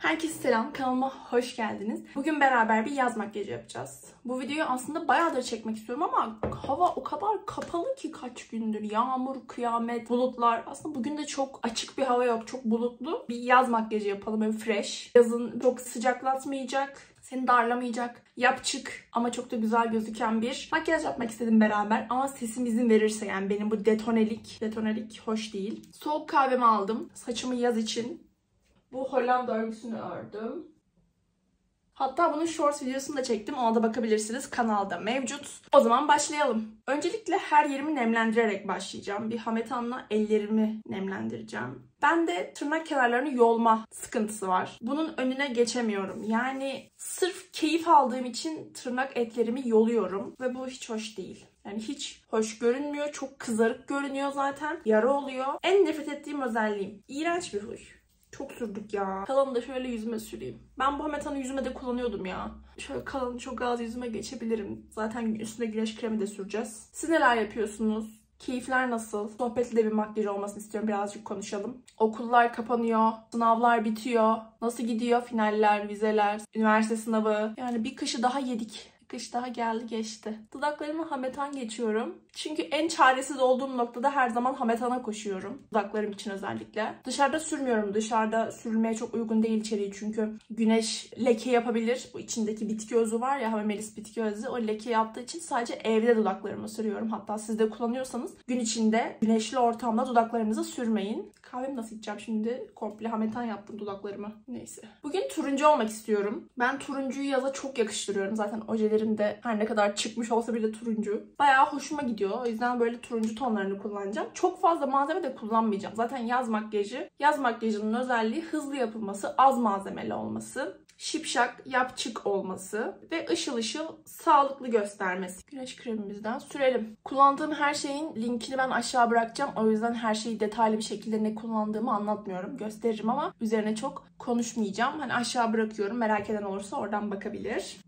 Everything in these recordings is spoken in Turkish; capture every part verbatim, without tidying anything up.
Herkese selam, kanalıma hoş geldiniz. Bugün beraber bir yaz makyajı yapacağız. Bu videoyu aslında bayağıdır çekmek istiyorum ama hava o kadar kapalı ki kaç gündür. Yağmur, kıyamet, bulutlar. Aslında bugün de çok açık bir hava yok, çok bulutlu. Bir yaz makyajı yapalım, böyle fresh. Yazın çok sıcaklatmayacak, seni darlamayacak, yapçık ama çok da güzel gözüken bir makyaj yapmak istedim beraber. Ama sesim izin verirse, yani benim bu detonelik, detonelik hoş değil. Soğuk kahvemi aldım. Saçımı yaz için bu Hollanda örgüsünü ördüm. Hatta bunun shorts videosunu da çektim. Ona da bakabilirsiniz. Kanalda mevcut. O zaman başlayalım. Öncelikle her yerimi nemlendirerek başlayacağım. Bir hametanla ellerimi nemlendireceğim. Ben de tırnak kenarlarını yolma sıkıntısı var. Bunun önüne geçemiyorum. Yani sırf keyif aldığım için tırnak etlerimi yoluyorum. Ve bu hiç hoş değil. Yani hiç hoş görünmüyor. Çok kızarık görünüyor zaten. Yara oluyor. En nefret ettiğim özelliğim. İğrenç bir huy. Çok sürdük ya. Kalanı da şöyle yüzüme süreyim. Ben bu hametanı yüzüme de kullanıyordum ya. Şöyle kalanı çok az yüzüme geçebilirim. Zaten üstüne güneş kremi de süreceğiz. Siz neler yapıyorsunuz? Keyifler nasıl? Sohbetli de bir makyaj olmasını istiyorum. Birazcık konuşalım. Okullar kapanıyor. Sınavlar bitiyor. Nasıl gidiyor? Finaller, vizeler, üniversite sınavı. Yani bir kışı daha yedik. Kış daha geldi geçti. Dudaklarımı hametan geçiyorum. Çünkü en çaresiz olduğum noktada her zaman hametana koşuyorum. Dudaklarım için özellikle. Dışarıda sürmüyorum. Dışarıda sürülmeye çok uygun değil içeriği çünkü güneş leke yapabilir. Bu içindeki bitki özü var ya, Hamamelis bitki özü. O leke yaptığı için sadece evde dudaklarımı sürüyorum. Hatta siz de kullanıyorsanız gün içinde güneşli ortamda dudaklarınızı sürmeyin. Kahvemi nasıl içeceğim şimdi? Komple hametan yaptım dudaklarımı. Neyse. Bugün turuncu olmak istiyorum. Ben turuncuyu yaza çok yakıştırıyorum. Zaten ojelerim de her ne kadar çıkmış olsa bile turuncu. Bayağı hoşuma gidiyor. O yüzden böyle turuncu tonlarını kullanacağım. Çok fazla malzeme de kullanmayacağım. Zaten yaz makyajı, yaz makyajının özelliği hızlı yapılması, az malzemeli olması, şipşak, yapçık olması ve ışıl ışıl sağlıklı göstermesi. Güneş kremimizden sürelim. Kullandığım her şeyin linkini ben aşağı bırakacağım. O yüzden her şeyi detaylı bir şekilde ne kullandığımı anlatmıyorum. Gösteririm ama üzerine çok konuşmayacağım. Hani aşağı bırakıyorum. Merak eden olursa oradan bakabilir.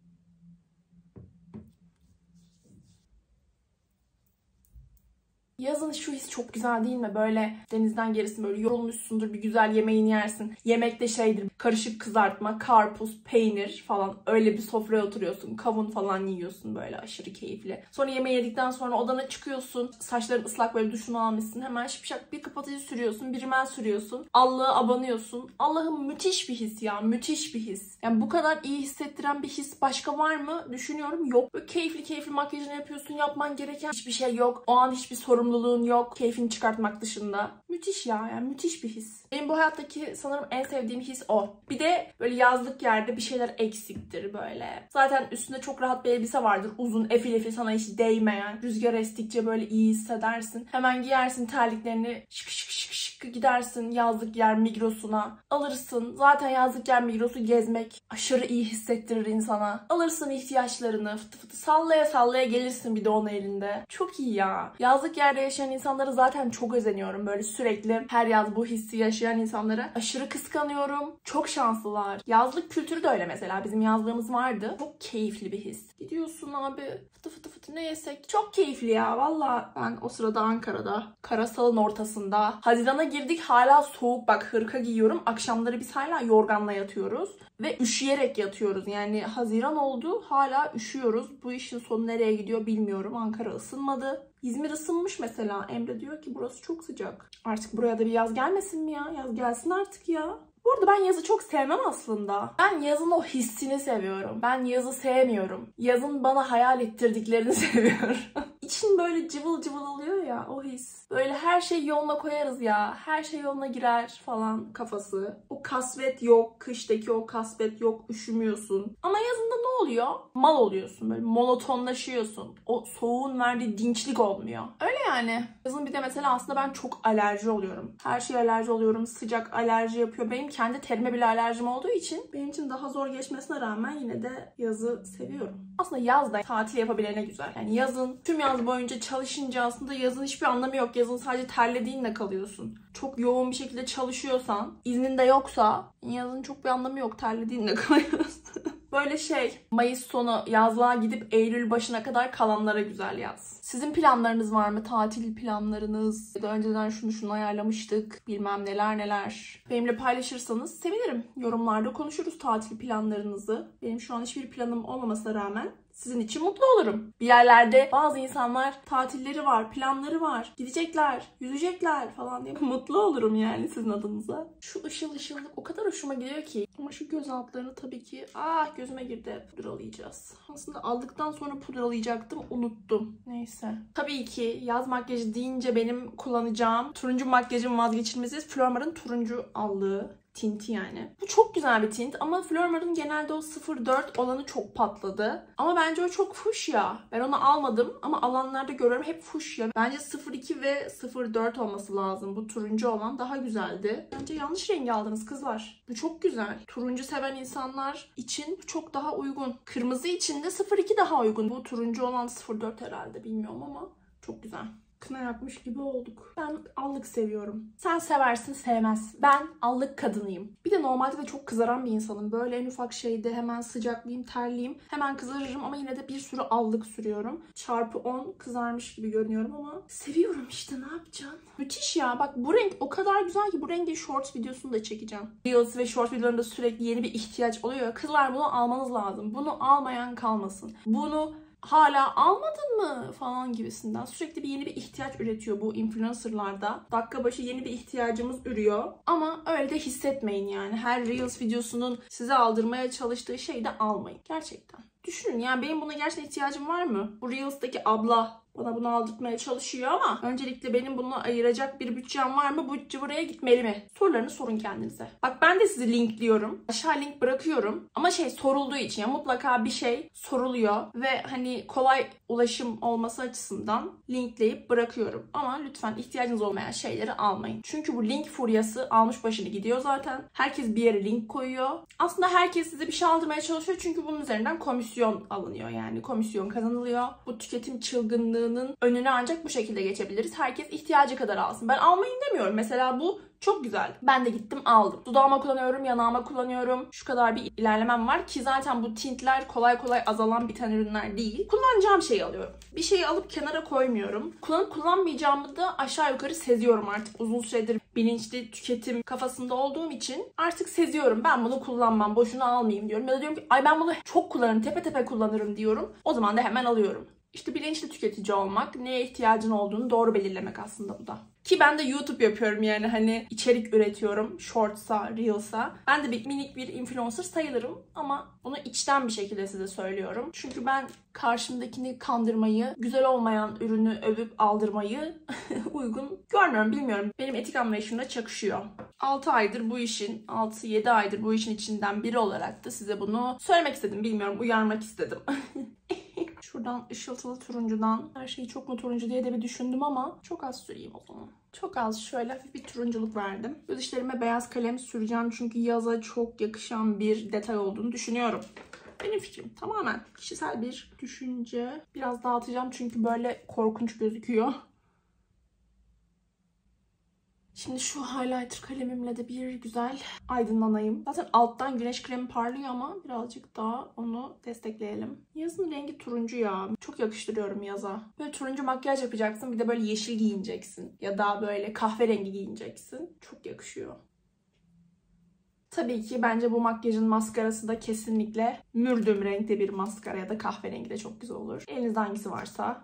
Yazın şu his çok güzel değil mi? Böyle denizden gerisin, böyle yorulmuşsundur, bir güzel yemeğini yersin. Yemek de şeydir, karışık kızartma, karpuz, peynir falan. Öyle bir sofraya oturuyorsun. Kavun falan yiyorsun böyle aşırı keyifli. Sonra yemeği yedikten sonra odana çıkıyorsun. Saçların ıslak, böyle duşunu almışsın. Hemen şipşak bir kapatıcı sürüyorsun, bir rimel sürüyorsun. Allah'a abanıyorsun. Allah'ım müthiş bir his ya. Müthiş bir his. Yani bu kadar iyi hissettiren bir his başka var mı? Düşünüyorum. Yok. Böyle keyifli keyifli makyajını yapıyorsun. Yapman gereken hiçbir şey yok. O an hiçbir sorun sorumluluğun yok. Keyfini çıkartmak dışında. Müthiş ya. Yani müthiş bir his. Benim bu hayattaki sanırım en sevdiğim his o. Bir de böyle yazlık yerde bir şeyler eksiktir böyle. Zaten üstünde çok rahat bir elbise vardır. Uzun, efil efil, sana hiç değmeyen. Rüzgar estikçe böyle iyi hissedersin. Hemen giyersin terliklerini. Şık şık şık şık gidersin yazlık yer Migros'una. Alırsın. Zaten yazlık yer Migros'u gezmek aşırı iyi hissettirir insana. Alırsın ihtiyaçlarını. Fıtı fıtı sallaya sallaya gelirsin bir de onun elinde. Çok iyi ya. Yazlık yerde yaşayan insanları zaten çok özeniyorum. Böyle sürekli her yaz bu hissi yaşayan insanlara aşırı kıskanıyorum. Çok şanslılar. Yazlık kültürü de öyle mesela. Bizim yazlığımız vardı. Çok keyifli bir his. Gidiyorsun abi, fıtı fıtı fıtı ne yesek? Çok keyifli ya. Valla ben o sırada Ankara'da, karasalın ortasında. Hazirana girdik, hala soğuk. Bak hırka giyiyorum. Akşamları biz hala yorganla yatıyoruz. Ve üşüyerek yatıyoruz. Yani Haziran oldu, hala üşüyoruz. Bu işin sonu nereye gidiyor bilmiyorum. Ankara ısınmadı. İzmir ısınmış mesela. Emre diyor ki burası çok sıcak. Artık buraya da bir yaz gelmesin mi ya? Yaz gelsin artık ya. Bu arada ben yazı çok sevmem aslında. Ben yazın o hissini seviyorum. Ben yazı sevmiyorum. Yazın bana hayal ettirdiklerini seviyorum. İçin böyle cıvıl cıvıl oluyor ya, o his. Böyle her şey yoluna koyarız ya. Her şey yoluna girer falan kafası. O kasvet yok. Kıştaki o kasvet yok. Üşümüyorsun. Ama yazında ne oluyor? Mal oluyorsun. Böyle monotonlaşıyorsun. O soğuğun verdiği dinçlik olmuyor. Öyle yani. Yazın bir de mesela aslında ben çok alerji oluyorum. Her şeye alerji oluyorum. Sıcak alerji yapıyor. Benim kendi terime bile alerjim olduğu için benim için daha zor geçmesine rağmen yine de yazı seviyorum. Aslında yazda tatil yapabilene güzel. Yani yazın tüm yaz boyunca çalışınca aslında yazın hiçbir anlamı yok. Yazın sadece terlediğinle kalıyorsun. Çok yoğun bir şekilde çalışıyorsan, iznin de yoksa yazın çok bir anlamı yok. Terlediğinle kalıyorsun. Böyle şey, Mayıs sonu yazlığa gidip Eylül başına kadar kalanlara güzel yaz. Sizin planlarınız var mı? Tatil planlarınız? Ya da önceden şunu şunu ayarlamıştık. Bilmem neler neler. Benimle paylaşırsanız sevinirim. Yorumlarda konuşuruz tatil planlarınızı. Benim şu an hiçbir planım olmamasına rağmen sizin için mutlu olurum. Bir yerlerde bazı insanlar tatilleri var, planları var. Gidecekler, yüzecekler falan diye mutlu olurum yani sizin adınıza. Şu ışıl ışıllık o kadar hoşuma gidiyor ki. Ama şu göz altlarını tabii ki ah gözüme girdi. Pudralayacağız. Aslında aldıktan sonra pudralayacaktım. Unuttum. Neyse. Tabii ki yaz makyajı deyince benim kullanacağım turuncu makyajın vazgeçilmezi Flormar'ın turuncu allığı. Tinti yani. Bu çok güzel bir tint ama Flormar'ın genelde o sıfır dört olanı çok patladı. Ama bence o çok fuşya. Ben onu almadım ama alanlarda görüyorum hep fuşya. Bence sıfır iki ve sıfır dört olması lazım. Bu turuncu olan daha güzeldi. Bence yanlış rengi aldınız kızlar. Bu çok güzel. Turuncu seven insanlar için bu çok daha uygun. Kırmızı için de sıfır iki daha uygun. Bu turuncu olan sıfır dört herhalde bilmiyorum ama çok güzel. Kına yakmış gibi olduk. Ben allık seviyorum. Sen seversin sevmez. Ben allık kadınıyım. Bir de normalde de çok kızaran bir insanım. Böyle en ufak şeyde hemen sıcaklayayım, terleyeyim. Hemen kızarırım ama yine de bir sürü allık sürüyorum. Çarpı on kızarmış gibi görünüyorum ama seviyorum işte ne yapacağım. Müthiş ya. Bak bu renk o kadar güzel ki bu rengin shorts videosunu da çekeceğim. Reels ve short videolarında sürekli yeni bir ihtiyaç oluyor. Kızlar bunu almanız lazım. Bunu almayan kalmasın. Bunu hala almadın mı falan gibisinden sürekli bir yeni bir ihtiyaç üretiyor bu influencerlarda. Dakika başı yeni bir ihtiyacımız ürüyor. Ama öyle de hissetmeyin yani. Her Reels videosunun size aldırmaya çalıştığı şeyi de almayın. Gerçekten. Düşünün yani benim buna gerçekten ihtiyacım var mı? Bu Reels'taki abla bana bunu aldırtmaya çalışıyor ama öncelikle benim bunu ayıracak bir bütçem var mı? Bu bütçe buraya gitmeli mi? Sorularını sorun kendinize. Bak ben de sizi linkliyorum. Aşağı link bırakıyorum. Ama şey sorulduğu için ya mutlaka bir şey soruluyor ve hani kolay ulaşım olması açısından linkleyip bırakıyorum. Ama lütfen ihtiyacınız olmayan şeyleri almayın. Çünkü bu link furyası almış başını gidiyor zaten. Herkes bir yere link koyuyor. Aslında herkes size bir şey aldırmaya çalışıyor çünkü bunun üzerinden komisyon alınıyor yani. Komisyon kazanılıyor. Bu tüketim çılgınlığı önüne ancak bu şekilde geçebiliriz. Herkes ihtiyacı kadar alsın. Ben almayın demiyorum. Mesela bu çok güzel. Ben de gittim aldım. Dudağıma kullanıyorum, yanağıma kullanıyorum. Şu kadar bir ilerlemem var ki zaten bu tintler kolay kolay azalan biten ürünler değil. Kullanacağım şeyi alıyorum. Bir şeyi alıp kenara koymuyorum. Kullanıp kullanmayacağımı da aşağı yukarı seziyorum artık. Uzun süredir bilinçli tüketim kafasında olduğum için artık seziyorum. Ben bunu kullanmam, boşuna almayayım diyorum. Ya da diyorum ki ay ben bunu çok kullanırım, tepe tepe kullanırım diyorum. O zaman da hemen alıyorum. İşte bilinçli tüketici olmak, neye ihtiyacın olduğunu doğru belirlemek aslında bu da. Ki ben de YouTube yapıyorum yani hani içerik üretiyorum. Shorts'a, Reels'a. Ben de bir minik bir influencer sayılırım ama bunu içten bir şekilde size söylüyorum. Çünkü ben karşımdakini kandırmayı, güzel olmayan ürünü övüp aldırmayı uygun görmüyorum, bilmiyorum. Benim etik anlayışımla çakışıyor. altı aydır bu işin, altı yedi aydır bu işin içinden biri olarak da size bunu söylemek istedim. Bilmiyorum, uyarmak istedim. Şuradan ışıltılı turuncudan her şeyi çok mu turuncu diye de bir düşündüm ama çok az süreyim o zaman. Çok az şöyle hafif bir turunculuk verdim. Göz işlerime beyaz kalem süreceğim çünkü yaza çok yakışan bir detay olduğunu düşünüyorum. Benim fikrim tamamen kişisel bir düşünce. Biraz dağıtacağım çünkü böyle korkunç gözüküyor. Şimdi şu highlighter kalemimle de bir güzel aydınlanayım. Zaten alttan güneş kremi parlıyor ama birazcık daha onu destekleyelim. Yazın rengi turuncu ya. Çok yakıştırıyorum yaza. Böyle turuncu makyaj yapacaksın. Bir de böyle yeşil giyineceksin. Ya da böyle kahverengi giyineceksin. Çok yakışıyor. Tabii ki bence bu makyajın maskarası da kesinlikle mürdüm renkte bir maskara ya da kahverengi de çok güzel olur. Elinizde hangisi varsa.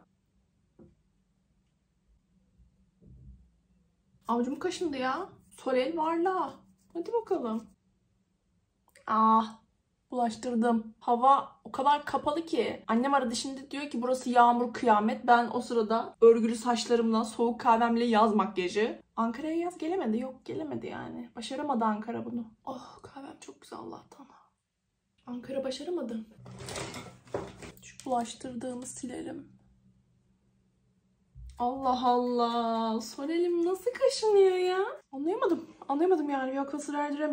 Avucum kaşındı ya. Solel varla. Hadi bakalım. Ah, bulaştırdım. Hava o kadar kapalı ki. Annem aradı şimdi diyor ki burası yağmur kıyamet. Ben o sırada örgülü saçlarımla soğuk kahvemle yaz makyajı. Ankara'ya yaz gelemedi. Yok gelemedi yani. Başaramadı Ankara bunu. Oh kahvem çok güzel Allah'tan. Ankara başaramadı. Şu bulaştırdığımı silelim. Allah Allah. Sol elim nasıl kaşınıyor ya? Anlayamadım. Anlayamadım yani. Bir akıl sır erdiremedim.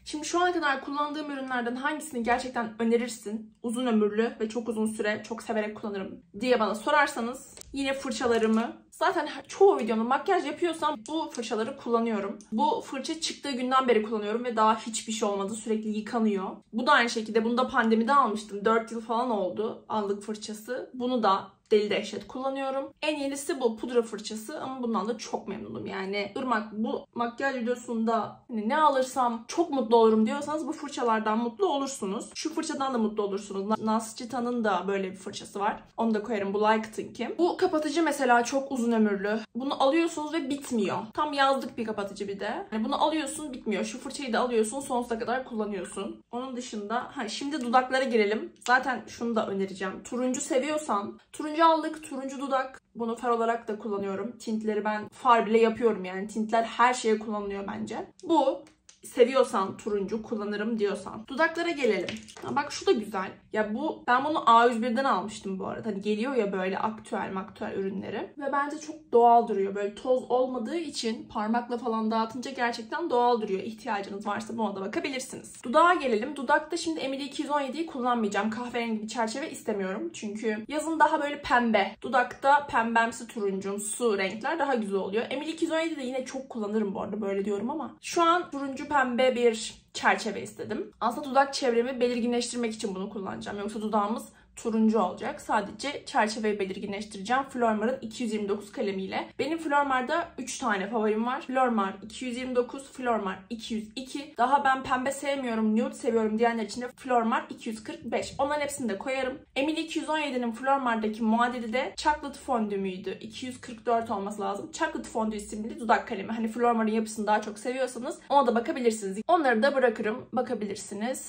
Şimdi şu ana kadar kullandığım ürünlerden hangisini gerçekten önerirsin? Uzun ömürlü ve çok uzun süre çok severek kullanırım diye bana sorarsanız yine fırçalarımı, zaten çoğu videomda makyaj yapıyorsam bu fırçaları kullanıyorum. Bu fırça çıktığı günden beri kullanıyorum ve daha hiçbir şey olmadı. Sürekli yıkanıyor. Bu da aynı şekilde. Bunu da pandemide almıştım. dört yıl falan oldu allık fırçası. Bunu da deli dehşet kullanıyorum. En yenisi bu pudra fırçası ama bundan da çok memnunum. Yani Irmak, bu makyaj videosunda hani ne alırsam çok mutlu olurum diyorsanız bu fırçalardan mutlu olursunuz. Şu fırçadan da mutlu olursunuz. Nascita'nın da böyle bir fırçası var. Onu da koyarım. Bu Liked'ınki. Bu kapatıcı mesela çok uzun ömürlü. Bunu alıyorsunuz ve bitmiyor. Tam yazlık bir kapatıcı bir de. Yani bunu alıyorsun, bitmiyor. Şu fırçayı da alıyorsun, sonsuza kadar kullanıyorsun. Onun dışında ha şimdi dudaklara girelim. Zaten şunu da önereceğim. Turuncu seviyorsan, turuncu allık, turuncu dudak. Bunu far olarak da kullanıyorum. Tintleri ben far bile yapıyorum yani. Tintler her şeye kullanılıyor bence. Bu seviyorsan turuncu kullanırım diyorsan. Dudaklara gelelim. Ha, bak şu da güzel. Ya bu, ben bunu A yüz bir'den almıştım bu arada. Hani geliyor ya böyle aktüel maktüel ürünleri. Ve bence çok doğal duruyor. Böyle toz olmadığı için parmakla falan dağıtınca gerçekten doğal duruyor. İhtiyacınız varsa buna da bakabilirsiniz. Dudağa gelelim. Dudakta şimdi Emily iki yüz on yedi'yi kullanmayacağım. Kahverengi bir çerçeve istemiyorum. Çünkü yazın daha böyle pembe. Dudakta pembemsi turuncumsu renkler daha güzel oluyor. Emily iki yüz on yedi'de yine çok kullanırım bu arada, böyle diyorum ama. Şu an turuncu pembe bir çerçeve istedim. Aslında dudak çevremi belirginleştirmek için bunu kullanacağım. Yoksa dudağımız turuncu olacak. Sadece çerçeveyi belirginleştireceğim. Flormar'ın iki yüz yirmi dokuz kalemiyle. Benim Flormar'da üç tane favorim var. Flormar iki yüz yirmi dokuz, Flormar iki yüz iki. Daha ben pembe sevmiyorum, nude seviyorum diyenler için de Flormar iki yüz kırk beş. Onların hepsini de koyarım. Emily iki yüz on yedi'nin Flormar'daki muadili de Chocolate Fondue müydü? iki yüz kırk dört olması lazım. Chocolate Fondue isimli dudak kalemi. Hani Flormar'ın yapısını daha çok seviyorsanız ona da bakabilirsiniz. Onları da bırakırım. Bakabilirsiniz.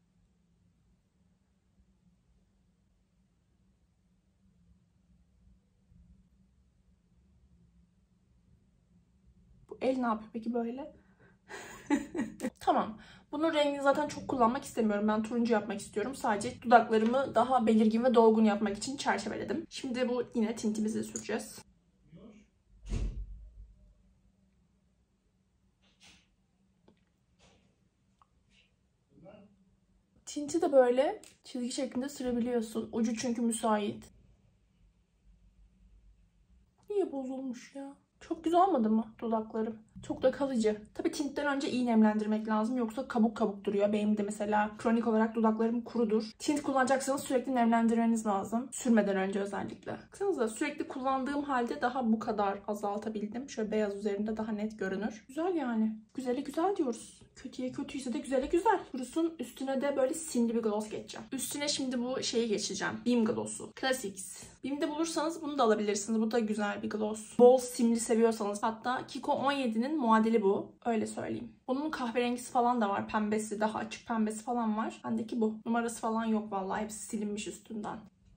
El ne yapıyor peki böyle? Tamam. Bunun rengini zaten çok kullanmak istemiyorum. Ben turuncu yapmak istiyorum. Sadece dudaklarımı daha belirgin ve dolgun yapmak için çerçeveledim. Şimdi bu yine tintimizi süreceğiz. Tinti de böyle çizgi şeklinde sürebiliyorsun. Ucu çünkü müsait. Niye bozulmuş ya? Çok güzel olmadı mı dudaklarım? Çok da kalıcı. Tabii tintten önce iyi nemlendirmek lazım. Yoksa kabuk kabuk duruyor. Benim de mesela kronik olarak dudaklarım kurudur. Tint kullanacaksanız sürekli nemlendirmeniz lazım. Sürmeden önce özellikle. Baksanıza sürekli kullandığım halde daha bu kadar azaltabildim. Şöyle beyaz üzerinde daha net görünür. Güzel yani. Güzele güzel diyoruz. Kötüye kötüyse de güzele güzel. Kurusun üstüne de böyle simli bir gloss geçeceğim. Üstüne şimdi bu şeyi geçeceğim. Beam Gloss'u. Classics. Beam'de bulursanız bunu da alabilirsiniz. Bu da güzel bir gloss. Bol simli seviyorsanız. Hatta Kiko on yedi'nin muadili bu. Öyle söyleyeyim. Bunun kahverengisi falan da var. Pembesi, daha açık pembesi falan var. Bendeki bu. Numarası falan yok vallahi. Hepsi silinmiş üstünden.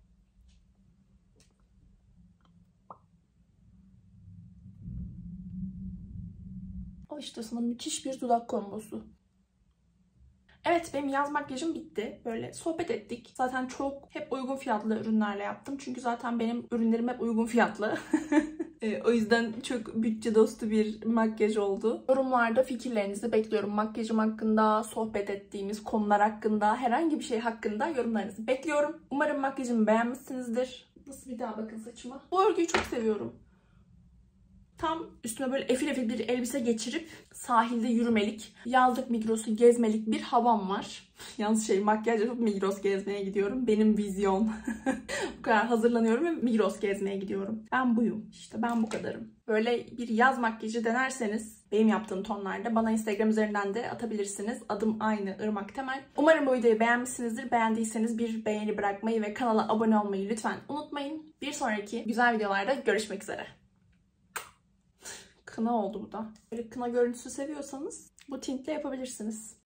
Al işte sana müthiş bir dudak kombosu. Evet, benim yaz makyajım bitti. Böyle sohbet ettik. Zaten çok hep uygun fiyatlı ürünlerle yaptım. Çünkü zaten benim ürünlerim hep uygun fiyatlı. e, o yüzden çok bütçe dostu bir makyaj oldu. Yorumlarda fikirlerinizi bekliyorum. Makyajım hakkında, sohbet ettiğimiz konular hakkında, herhangi bir şey hakkında yorumlarınızı bekliyorum. Umarım makyajımı beğenmişsinizdir. Nasıl, bir daha bakın saçıma. Bu örgüyü çok seviyorum. Tam üstüme böyle efil efil bir elbise geçirip sahilde yürümelik, yazlık Migros'u gezmelik bir havam var. Yalnız şey, makyaj yapıp Migros gezmeye gidiyorum. Benim vizyon. Bu kadar hazırlanıyorum ve Migros gezmeye gidiyorum. Ben buyum. İşte ben bu kadarım. Böyle bir yaz makyajı denerseniz benim yaptığım tonlarda bana Instagram üzerinden de atabilirsiniz. Adım aynı, Irmak Temel. Umarım bu videoyu beğenmişsinizdir. Beğendiyseniz bir beğeni bırakmayı ve kanala abone olmayı lütfen unutmayın. Bir sonraki güzel videolarda görüşmek üzere. Kına oldu bu da. Böyle kına görüntüsü seviyorsanız bu tintle yapabilirsiniz.